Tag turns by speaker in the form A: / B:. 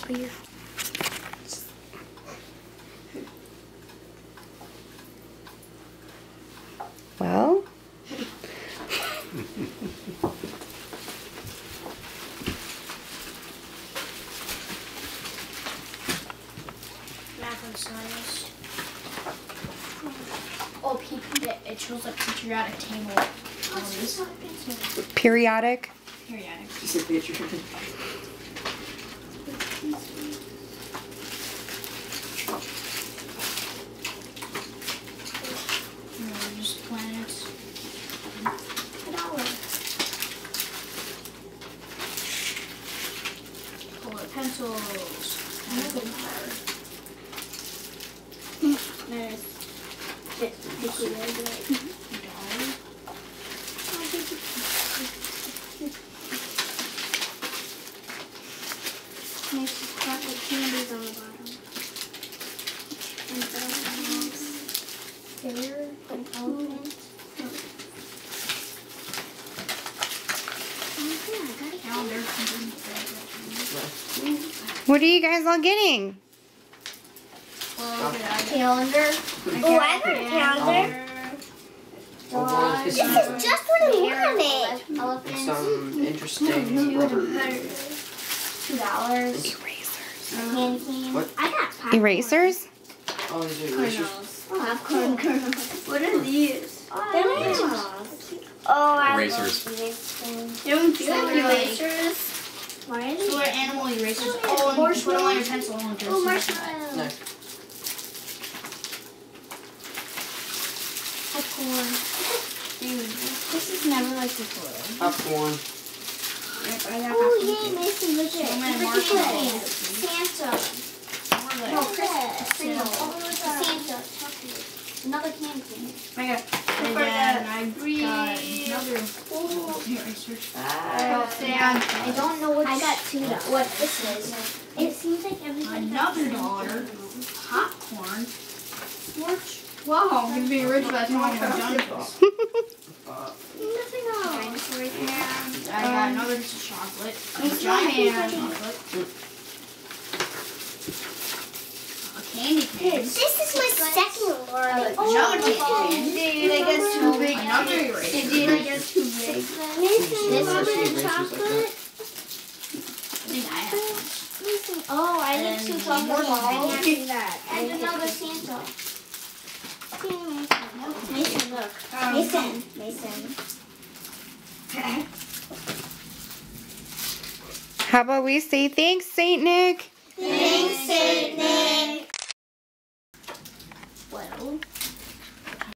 A: clear.
B: Well.
A: Math and science. Oh, it shows a periodic table.
B: Periodic.
A: Periodic.
C: Piece of picture.
A: Just planets. Color pencils.
D: Nice. Nice chocolate candies on the bottom. And those there, an elephant.
A: Calendar.
B: What are you guys all getting?
D: Calendar. Oh, I got a calendar. This is just what I wanted. Elephants.
C: Some interesting rubbers.
D: $2.
B: Erasers.
D: Candy cane.
C: What?
D: I got popcorn.
B: Erasers?
C: Oh, these are erasers.
D: Popcorn kernels.
A: What are these?
D: They're erasers. Oh, I
E: Erasers.
D: love erasers.
A: They don't feel like
D: erasers. Why are
A: So
D: they?
A: they're animal erasers. Oh, and you put them on your pencil.
D: Oh, marshmallow.
C: Nice.
D: Popcorn. Dude, this is never like before.
C: Popcorn.
D: Oh, yay, Mason, look at
A: So many
D: it.
A: marshmallows.
D: Santa. No, Christmas. Santa. Chocolate. Another candy cane.
A: And then I got another erasers.
D: I don't know what. I got $2. What this is. It seems like everything.
A: Another $1. Popcorn. Wow, I'm gonna be rich by the time I'm done with this.
D: Nothing else.
A: I got another piece of chocolate. A giant chocolate. A candy cane.
D: This is my second one.
A: Another candy cane.
D: Dude, I guess too big.
A: Another eraser.
D: Dude, I guess too big. This is chocolate.
A: I think I have one.
D: Oh, I need
A: And
D: two
A: more
D: chocolate balls.
A: balls.
D: I can't do that. And another Santa. Mason, look. Mason.
B: How about we say thanks, Saint Nick?
D: Thanks, Saint Nick.
A: Well.